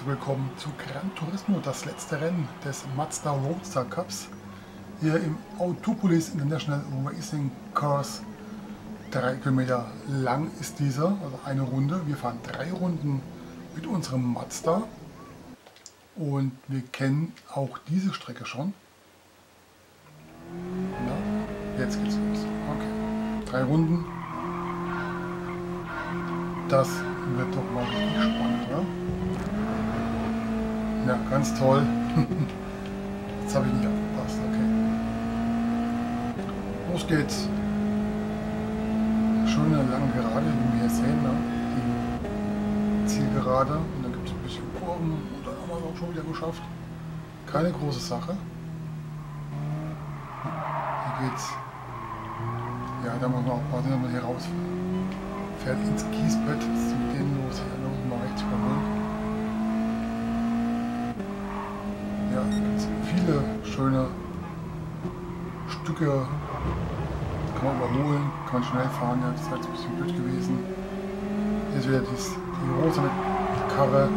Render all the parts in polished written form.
willkommen zu Gran Turismo, das letzte Rennen des Mazda Roadster Cups. Hier im Autopolis International Racing Course. 3 Kilometer lang ist dieser, also eine Runde. Wir fahren 3 Runden mit unserem Mazda. Und wir kennen auch diese Strecke schon. Na, jetzt geht's los. Okay. 3 Runden. Das wird doch mal richtig spannend, oder? Ja, ganz toll. Jetzt habe ich nicht aufgepasst, okay. Los geht's. Schöne lange Gerade, wie wir hier sehen, ne? Die Zielgerade. Und dann gibt es ein bisschen Kurven und dann haben wir es auch schon wieder geschafft. Keine große Sache. Hier geht's. Ja, da muss man aufpassen, wenn man hier rausfährt ins Kiesbett. Was ist mit denen los? Hier noch mal rechts überholen. Ja, es gibt viele schöne Stücke, kann man überholen, kann man schnell fahren. Ja, das ist jetzt ein bisschen blöd gewesen. Hier ist wieder die rosa Karre.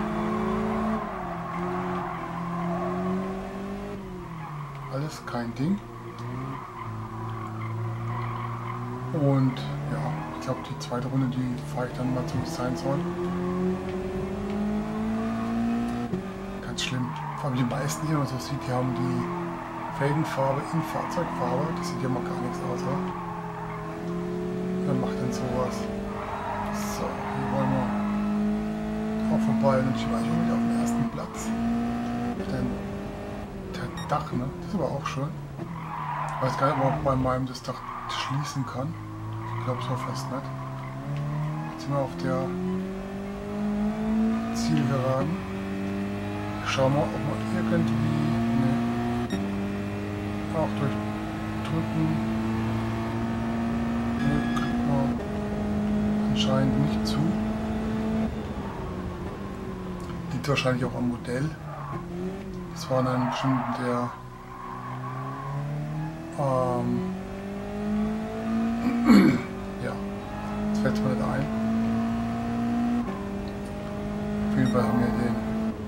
Alles kein Ding. Und ja, ich glaube die zweite Runde, die fahre ich dann mal so, wie es sein soll. Ganz schlimm. Vor allem die meisten hier, wenn man so sieht, die haben die Felgenfarbe in Fahrzeugfarbe. Das sieht ja mal gar nichts aus, oder? Wer macht denn sowas? So, hier wollen wir auch vorbei und ich war schon wieder auf dem ersten Platz. Denn der Dach, ne? Das ist aber auch schön. Ich weiß gar nicht, ob man bei meinem das Dach schließen kann. Ich glaube so fast nicht. Jetzt sind wir auf der Zielgeraden. Schauen wir, ob man irgendwie auch durch Drücken kriegt man anscheinend nicht zu. Liegt wahrscheinlich auch am Modell. Das war dann bestimmt der ja, jetzt fällt es mir nicht ein. Auf jeden Fall haben wir den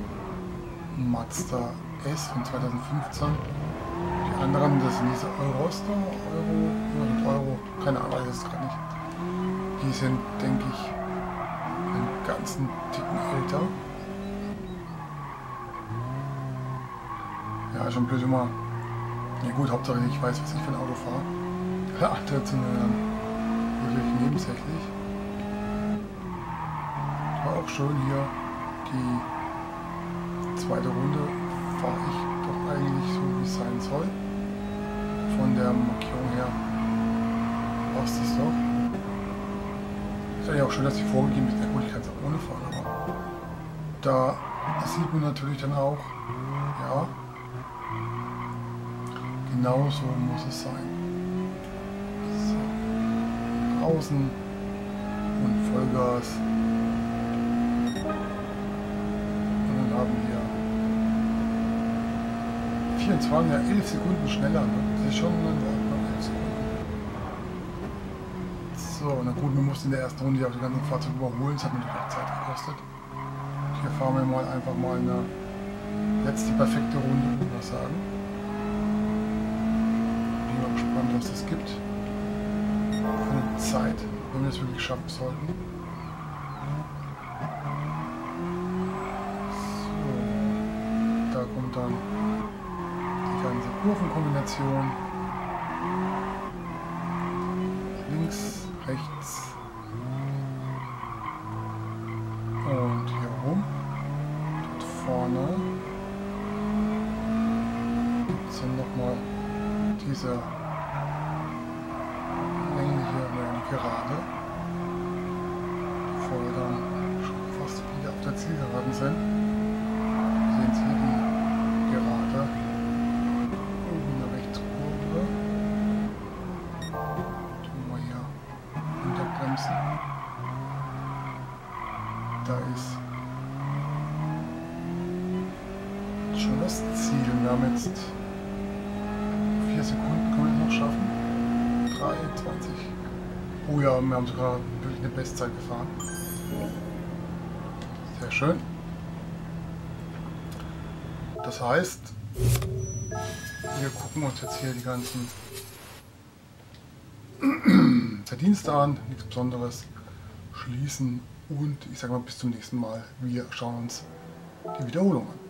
Mazda S von 2015. Die anderen, das sind diese Euroster, Euro, keine Ahnung, weiß es gerade nicht. Die sind, denke ich, einen ganzen Ticken älter. Ja, schon blöd immer. Ja gut, Hauptsache ich weiß, was ich für ein Auto fahre. Ja, andere sind wirklich nebensächlich. War auch schön hier die zweite Runde fahre ich doch eigentlich so, wie es sein soll. Von der Markierung her passt es doch. Ist eigentlich auch schön, dass die vorgegeben ist. Ja gut, ich kann es auch ohne fahren, aber da sieht man natürlich dann auch, ja, genau so muss es sein. So. Draußen und Vollgas. Und dann haben wir 24, ja 11 Sekunden schneller, ne? Das ist schon in Ordnung, 11 Sekunden. So, na gut, wir mussten in der ersten Runde auch die ganzen Fahrzeuge überholen, das hat natürlich auch Zeit gekostet. Hier fahren wir mal einfach mal eine letzte perfekte Runde, würde ich mal sagen. Bin mal gespannt, was das gibt. Für eine Zeit, wenn wir das wirklich schaffen sollten. So, da kommt dann ganze Kurvenkombination. Links, rechts und hier rum. Dort vorne gibt es dann nochmal diese längliche Gerade, bevor wir dann schon fast wieder auf der Zielgeraden sind. Sehen Sie hier die Gerade. Da ist schon das Ziel. Wir haben jetzt 4 Sekunden, können wir das noch schaffen? 23. Oh ja, wir haben sogar wirklich eine Bestzeit gefahren. Sehr schön. Das heißt, wir gucken uns jetzt hier die ganzen Verdienste an, nichts Besonderes, schließen und ich sage mal bis zum nächsten Mal. Wir schauen uns die Wiederholung an.